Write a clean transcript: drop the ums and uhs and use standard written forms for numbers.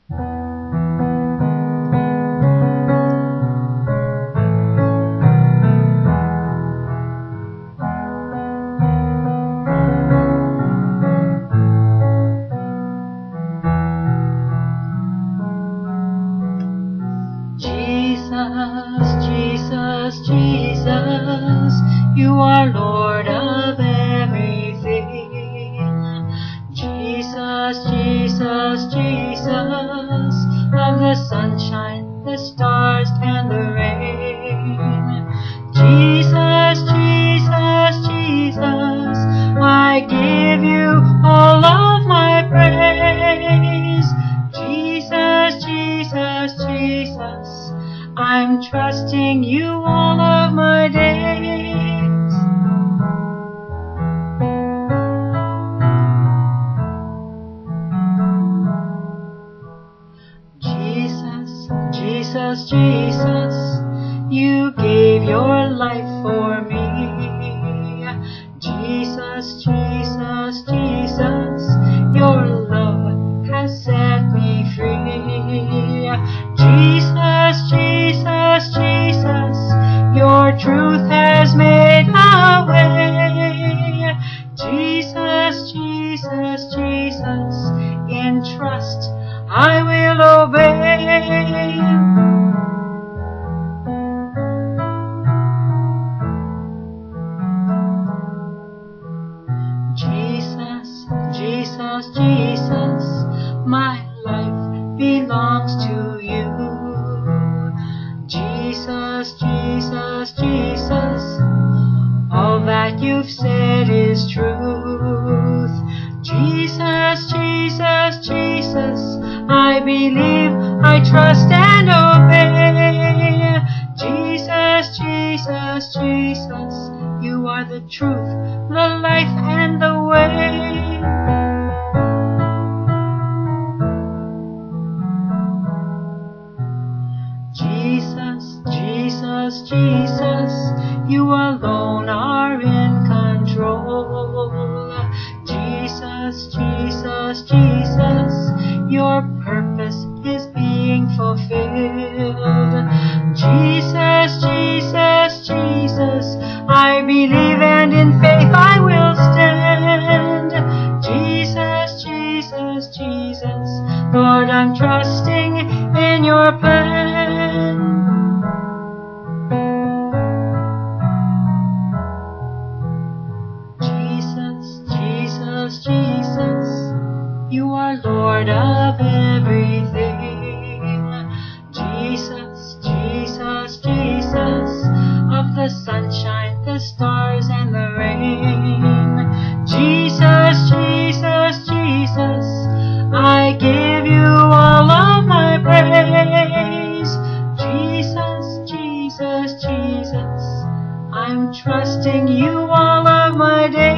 Jesus, Jesus, you are Lord of everything. Jesus, Jesus, Jesus, of the sunshine, the stars, and the rain. Jesus, Jesus, Jesus, I give you all of my praise. Jesus, Jesus, Jesus, I'm trusting you all of my days. Jesus, Jesus, Jesus, you gave your life for me. Jesus, Jesus, Jesus, your love has set me free. Jesus, Jesus, Jesus, your truth has made a way. Jesus, Jesus, Jesus, in trust I will obey. Jesus, Jesus, Jesus, my life belongs to you. Jesus, Jesus, Jesus, all that you've said is truth. Jesus, Jesus, Jesus, I believe, I trust and obey. Jesus, Jesus, Jesus, you are the truth, the life, and the way. Jesus, Jesus, Jesus, you alone are in control. Jesus, Jesus, Jesus, your purpose is being fulfilled. Jesus, Jesus, Jesus, I believe, and in faith I will stand. Jesus, Jesus, Jesus, Lord, I'm trusting in your plan. Jesus, Jesus, Jesus, you are Lord of everything. Jesus, Jesus, Jesus, of the sunshine, the stars, and the rain. Jesus, Jesus, Jesus, I give you all of my praise. Jesus, Jesus, Jesus, I'm trusting you all of my days.